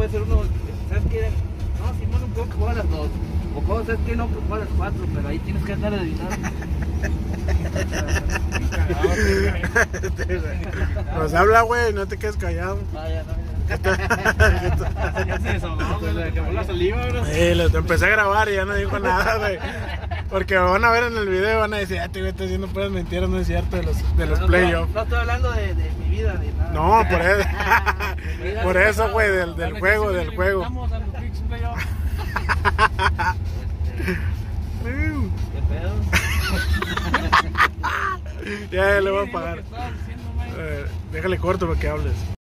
puede ser uno, ¿sabes qué? No, Simón, un poco que juega a las 2. O cómo, ¿sabes qué? No, que juega a las 4, pero ahí tienes que andar adivinando. Pues habla, güey, no te quedes callado. Ah, ya, no, ya. Ya se desahogó, güey, le quemó la saliva, bro. Lo empecé a grabar y ya no dijo nada, güey. Porque me van a ver en el video y van a decir, ah, te güey, está haciendo puras mentiras, no es cierto, de los playoffs. No estoy hablando de mi vida ni nada. No, por eso. Por eso, güey, del juego. Vamos a los Knicks playoffs. ¿Qué pedo? Ya le voy a pagar. Déjale corto para que hables.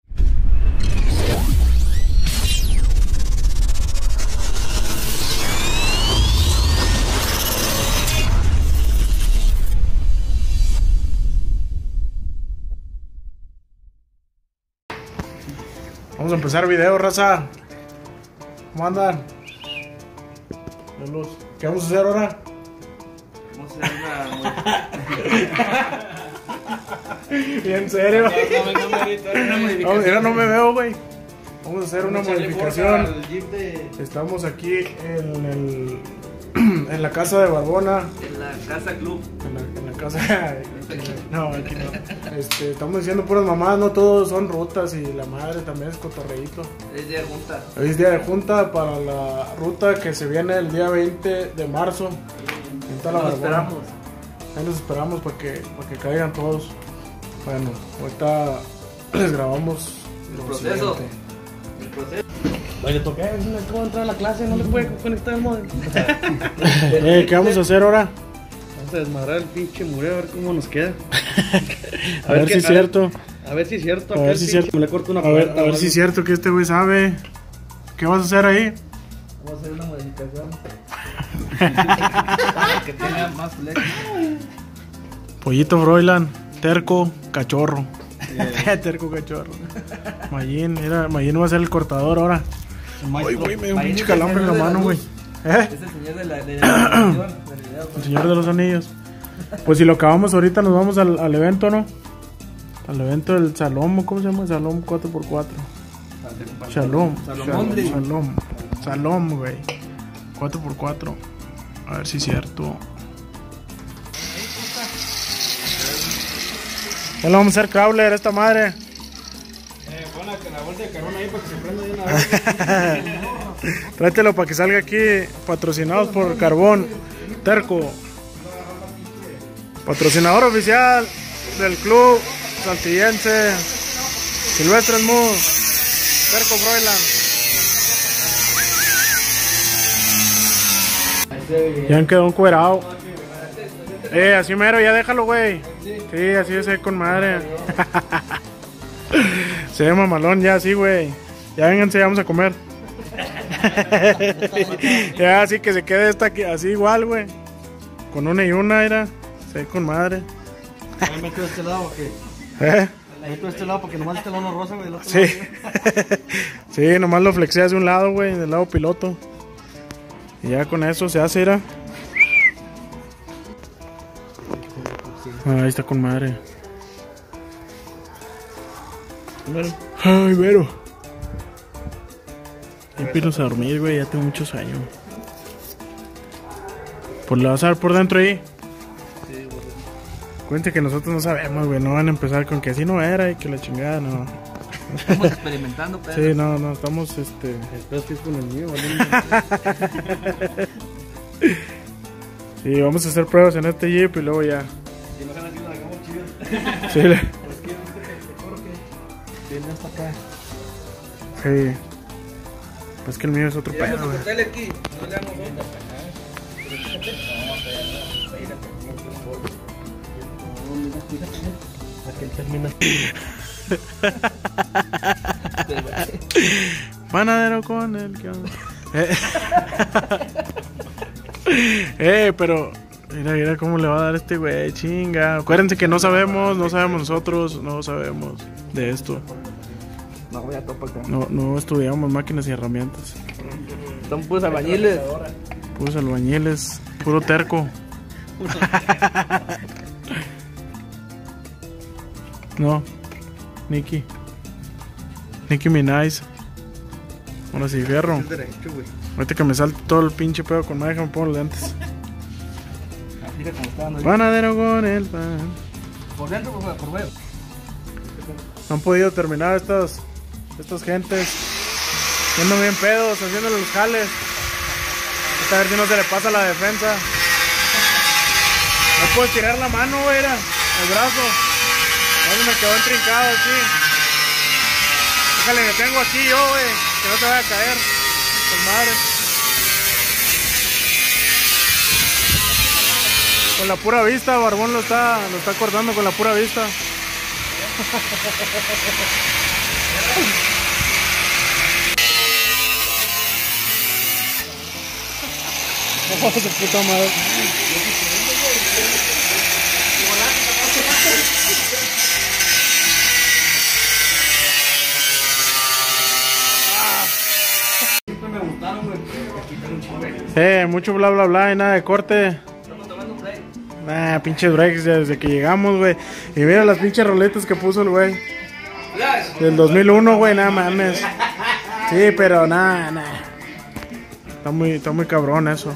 Vamos a empezar video, raza. ¿Cómo andan? ¿Qué vamos a hacer ahora? Vamos a hacer una... ¿En serio? No, mira, no me veo, güey. Vamos a hacer una modificación. De... Estamos aquí en la casa de Barbona. En la casa club. En la casa. No, aquí no. Estamos diciendo puras mamás, no todos son rutas y la madre también es cotorreíto. Es día de junta. Hoy es día de junta para la ruta que se viene el día 20 de marzo. Nos esperamos. Ahí nos esperamos para que caigan todos. Bueno, ahorita les grabamos el proceso. Oye, toqué, no puedo entrar a la clase, no le puede conectar el modem. ¿Qué vamos a hacer ahora? Vamos a desmadrar el pinche mureo, a ver cómo nos queda. A ver si es cierto. A ver si es cierto. A ver si es cierto. Le corto una puerta. A ver si es cierto que este güey sabe. ¿Qué vas a hacer ahí? Vamos a hacer una modificación. Para que tenga más flex. Pollito Froilan, terco, cachorro. Terco, cachorro. Mayín va a ser el cortador ahora. Ay, güey, me dio un pinche calambre en la mano, güey. Es el señor de la video. El señor de los anillos. Pues si lo acabamos ahorita nos vamos al evento, ¿no? Al evento del Salom, ¿cómo se llama? Salom 4x4. Salom, güey. 4x4. A ver si es cierto. Ya lo vamos a hacer crawler esta madre. Pon la bolsa de carbón ahí para que se prenda de una vez. Tráetelo para que salga aquí. Patrocinados por Carbón Terco. Patrocinador oficial del club saltillense Silvestre Mood. Terco Froilan. Ya han quedado encuerado. Así mero, ya déjalo, güey. Sí, así es con madre. Se ve mamalón ya, así, güey. Ya vénganse, ya vamos a comer. Ya, así que se quede esta aquí, así igual, güey. Con una y una, era. Se ve con madre. ¿Me meto de este lado o qué? Me meto de este lado porque nomás este lado rosa, güey. Sí. Sí, nomás lo flexé hacia un lado, güey, del lado piloto. Y ya con eso se hace, era. Ahí está con madre. Ay, Vero. Empiezas a dormir, güey, ya tengo mucho sueño. Pues le vas a dar por dentro ahí. Sí, güey. Cuente que nosotros no sabemos, güey, no van a empezar con que así no era y que la chingada, no. Estamos experimentando, pero... Sí, no, estamos, Espero que es con el mío, ¿vale? Sí, vamos a hacer pruebas en este Jeep y luego ya. Si no se así, nos hagamos chidos. Sí, Es que viene hasta acá. sí. Pues que el mío es otro pedo, güey. Aquí, no le damos onda. Aquel termina. Panadero con el que... pero mira cómo le va a dar este güey, chinga. Acuérdense que no sabemos nosotros, no sabemos de esto. No voy a topar acá. No estudiamos máquinas y herramientas. Son puros albañiles. Puros albañiles, puro terco. No, Nicki Minaj. Ahora sí, fierro. Ahorita que me salte todo el pinche pedo con madre, me pongo los lentes. Panadero con el pan. Por dentro, por fuera. No han podido terminar estas gentes. Siendo bien pedos, haciéndole los jales. A ver si no se le pasa la defensa. No puedo tirar la mano, güey, era el brazo. Ahora me quedó entrincado aquí. Déjale que tengo aquí yo, güey, que no te vaya a caer. Pues madre. Con la pura vista, Barbón lo está cortando con la pura vista. Oh, su puta madre. Siempre me gustaron, güey. Aquí tengo un chingo. Mucho bla bla bla y nada de corte. Estamos tomando un break. Nah, pinches breaks desde que llegamos, güey. Y mira las pinches roletas que puso el güey. Del 2001, güey, nada mames. Sí, pero nada. Está muy cabrón eso.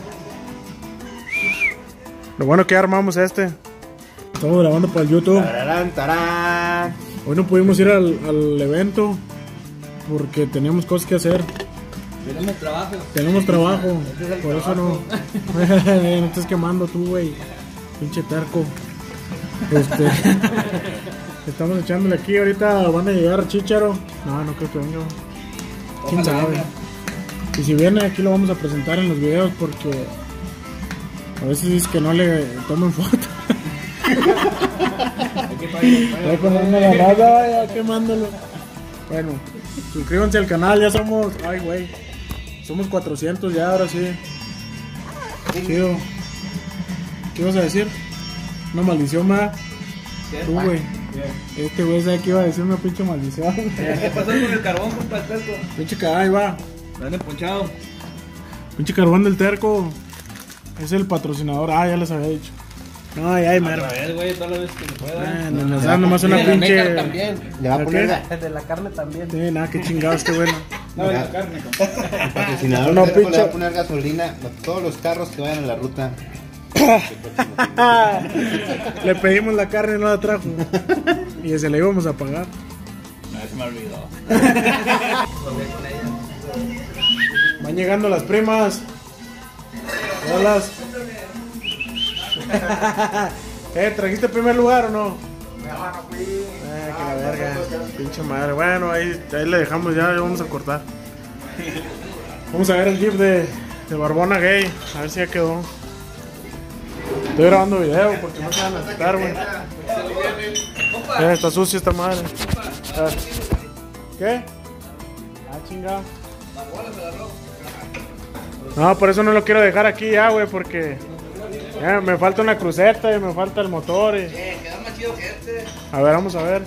Lo bueno que ya armamos este. Estamos grabando para el YouTube. Tarán. Hoy no pudimos ir al evento porque teníamos cosas que hacer. Tenemos trabajo. Por eso no. No estés quemando tú, güey. Pinche terco. Estamos echándole aquí. Ahorita van a llegar Chícharo. No creo que venga. Quién sabe. Y si viene, aquí lo vamos a presentar en los videos porque a veces es que no le tomen foto. Ya poniendo la raza, ya quemándolo. Bueno, suscríbanse al canal, ya somos. Ay, güey. Somos 400 ya, ahora sí. Chido. ¿Qué ibas a decir? Una maldición más. Tú, güey. Este güey sabe que iba a decir una pinche maldición. ¿Qué pasó con el carbón, compa, el terco? Pinche cagada, ahí va. Lo han emponchado. Pinche carbón del terco. Es el patrocinador. Ya les había dicho. No, ay, mero. A ver, güey, todas las veces que se pueda. Nos dan nomás una pinche. Le va a poner De la carne también. Sí, nada, qué chingados, este bueno. No, de la carne, compa. el patrocinador. No, Le pinche. va a poner gasolina a todos los carros que vayan en la ruta. Le pedimos la carne y no la trajo. Y se la íbamos a pagar. No, se me olvidó. Van llegando las primas. Hola. ¿Trajiste primer lugar o no? Que la verga. Pinche madre. Bueno, ahí le dejamos ya vamos a cortar. Vamos a ver el GIF de Barbona Gay. A ver si ya quedó. Estoy grabando video porque no se van a necesitar, güey. Está sucia esta madre. ¿Qué? Chingada. No, por eso no lo quiero dejar aquí ya, güey, porque ya me falta una cruceta y me falta el motor. Y... quedó más chido que este. A ver, vamos a ver.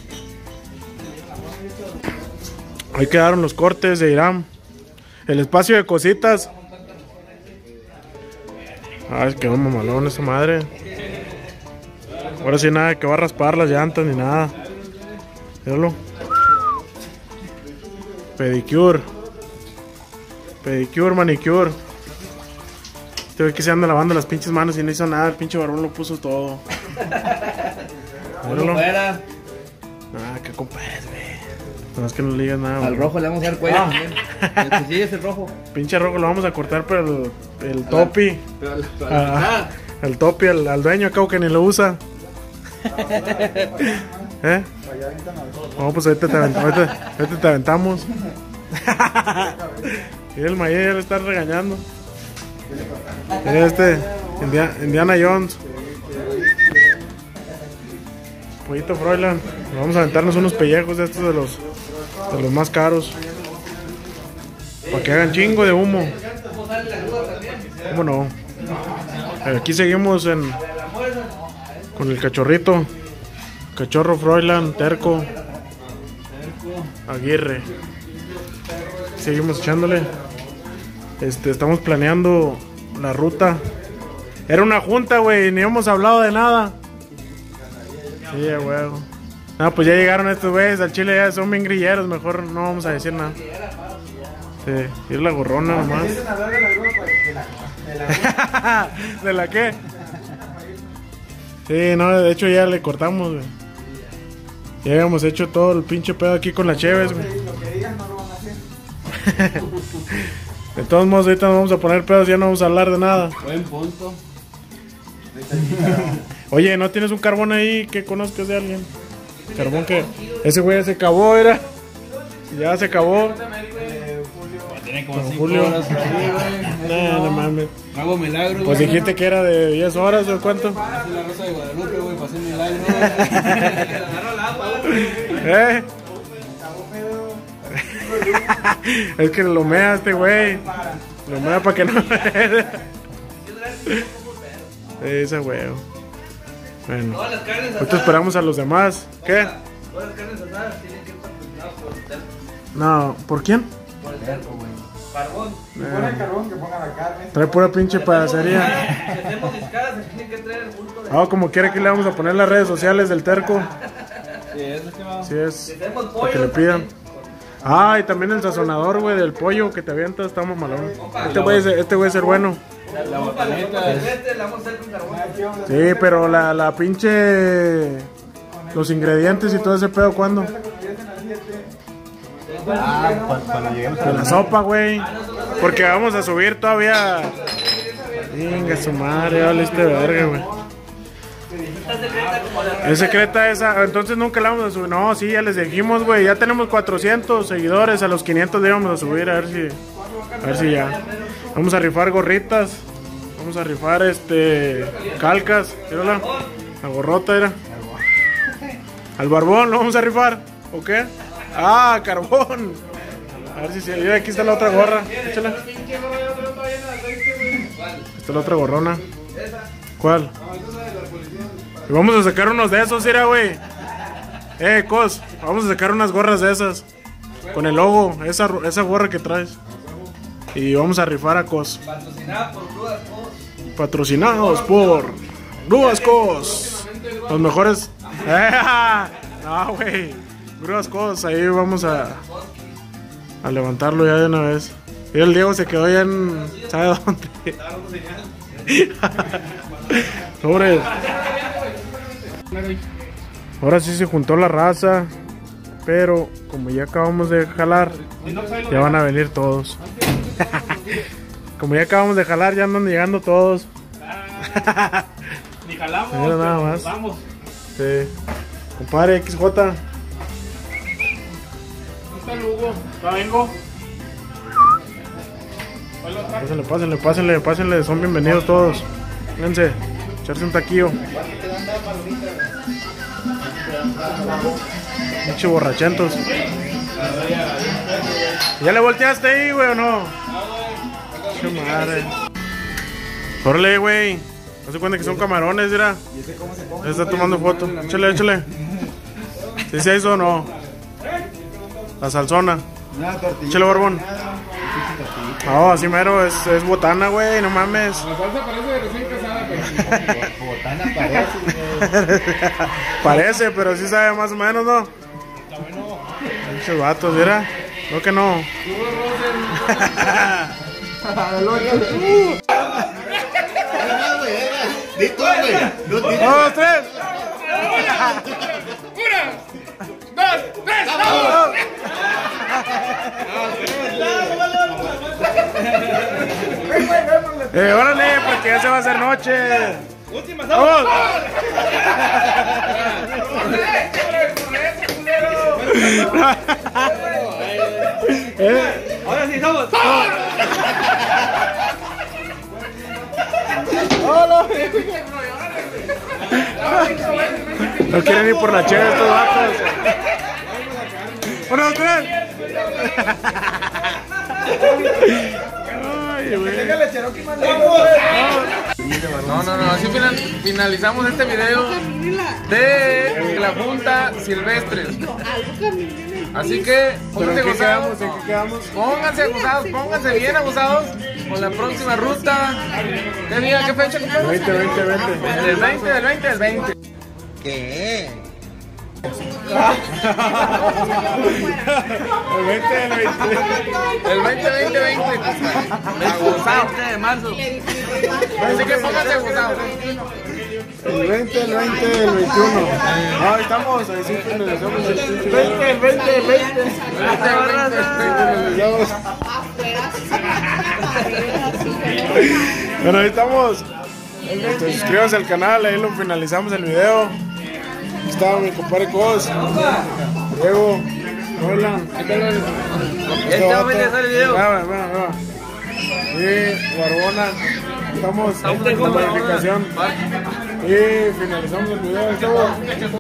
Ahí quedaron los cortes de Irán. El espacio de cositas. Ay, quedó mamalón esa madre. Ahora sí nada, que va a raspar las llantas ni nada. Míralo. Pedicure, manicure. Este güey que se anda lavando las pinches manos y no hizo nada. El pinche Barbón lo puso todo. Míralo. Qué compadres, güey. No es que no le digas nada, Al güey. rojo le vamos a dar cuello también. El que sigue es el rojo. Pinche rojo lo vamos a cortar, pero el topi. Pero la mitad. El topi, al dueño acá que ni lo usa. No, pues ahorita te aventamos. Y el Mayer ya le está regañando. Indiana Jones. Pollito Froilan. Vamos a aventarnos unos pellejos de estos de los más caros. Para que hagan chingo de humo. ¿Cómo no? Aquí seguimos con el cachorrito. Cachorro Froilan, Terco, Aguirre. Seguimos echándole. Estamos planeando la ruta. Era una junta, güey, ni hemos hablado de nada. Sí, güey. No, pues ya llegaron estos güeyes al Chile, ya son bien grilleros, mejor no vamos a decir nada. Sí, y la gorrona nomás. ¿De la qué? Sí, no, de hecho ya le cortamos, güey. Ya habíamos hecho todo el pinche pedo aquí con las cheves, güey. Lo que digan no lo van a hacer. De todos modos, ahorita nos vamos a poner pedos, ya no vamos a hablar de nada. Buen punto. Oye, ¿no tienes un carbón ahí que conozcas de alguien? Carbón que... Ese güey ya se acabó, era. Ya se acabó. Tiene como Con 5 Julio. horas ahí, güey. No mames. Hago milagros, Pues güey. dijiste que era de 10 horas o cuánto. Hace la Rosa de Guadalupe, güey, pasé un milagro. Agarro el agua, ¿Eh? Es que lo mea este güey. Lo mea para que no. Ese huevo. Bueno, Todas las carnes ahorita esperamos a los demás. ¿Qué? Todas las carnes asadas tienen que estar preparadas por el terco. No, ¿por quién? Por el terco, güey. Carbón. Si pone el carbón, que ponga la carne. Trae pura pinche pedacería. Si hacemos discadas, se tiene que traer el bulto de... Ah, como quiera que le vamos a poner las redes sociales del terco. Sí, eso es que va. Sí es. Si hacemos Para pollo, que le pidan. Ah, y también el sazonador, güey, del pollo que te avientas, está mamalón. Este güey es el bueno. la botaneta. Le vamos a hacer con carbón. Sí, pero la pinche... Los ingredientes y todo ese pedo, ¿cuándo? Cuando lleguemos a De la sopa, güey. Porque vamos a subir todavía. Venga, su madre, vale este verga, güey. Está secreta como la... Es secreta esa, entonces nunca la vamos a subir. No, sí, ya les dijimos, güey. Ya tenemos 400 seguidores. A los 500 le íbamos a subir, a ver si ya. Vamos a rifar gorritas. Vamos a rifar calcas. Mírala. La gorrota era. Al barbón lo vamos a rifar. ¿O qué? Ah, carbón. A ver si mira, aquí está la otra gorra. Échala. Esta es la otra gorrona. ¿Cuál? Y vamos a sacar unos de esos, mira, güey. Cos, vamos a sacar unas gorras de esas. Con el logo, esa gorra que traes. Y vamos a rifar a Cos. Patrocinada por Grúas Cos. Patrocinados por Grúas Cos. Los mejores. No, güey. Grúas Cos, ahí vamos a levantarlo ya de una vez. Y el Diego se quedó ya en... ¿Sabe dónde? Sobre. Ahora sí se juntó la raza. Pero como ya acabamos de jalar, ya van a venir todos. Como ya acabamos de jalar, ya andan llegando todos. Ni jalamos, Mira nada más. Vamos. Sí. Compadre XJ. ¿Dónde está el Hugo? ¿Ya vengo? Pásenle, son bienvenidos todos. Vénganse, echarse un taquillo. Pinche borrachentos. ¿Ya le volteaste ahí, güey, o no? Qué madre. Órale, güey. No se cuenta que son camarones, mira. Ya está tomando foto. Échale. ¿Sí se hizo o no? La salsona. Échale, barbón. No, así mero, es botana, güey, no mames. La salsa parece de recién casada, pero... Botana parece. Parece, pero sí sabe más o menos, ¿no? Muchos vatos, mira. No que no. Dito, güey. ¡Dos, tres! Órale, porque ya se va a hacer noche. Última ¡Vamos! Ahora sí, somos. No quieren ir por la cheve estos vatos. ¡Uno, dos, tres! Ay, güey. No, así finalizamos este video de la Junta Silvestre. Así que pónganse abusados, pónganse bien abusados con la próxima ruta. ¿Qué día, qué fecha? 20. Del 20. ¿Qué? El 20 del 20. El 20, 20, 20. Abusado. 20 de marzo. Así que póngase abusado. El 20, el 20, el 21. No, ahí estamos, ahí sí finalizamos el 20, el 20, el 20. Bueno, ahí estamos. Suscríbanse al canal, ahí lo finalizamos el video. Aquí está mi compadre Cos, Diego, hola. Este va a finalizar el video. Y Barbona. Estamos en la verificación. Y finalizamos el video.